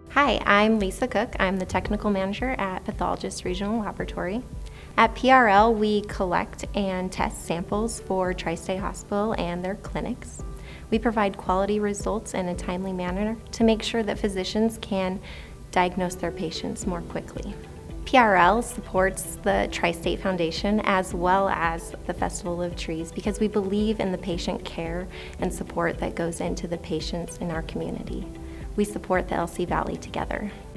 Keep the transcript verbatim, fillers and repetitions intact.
Hi, I'm Lisa Cook. I'm the Technical Manager at Pathologists Regional Laboratory. At P R L, we collect and test samples for Tri-State Hospital and their clinics. We provide quality results in a timely manner to make sure that physicians can diagnose their patients more quickly. P R L supports the Tri-State Foundation as well as the Festival of Trees because we believe in the patient care and support that goes into the patients in our community. We support the L C Valley together.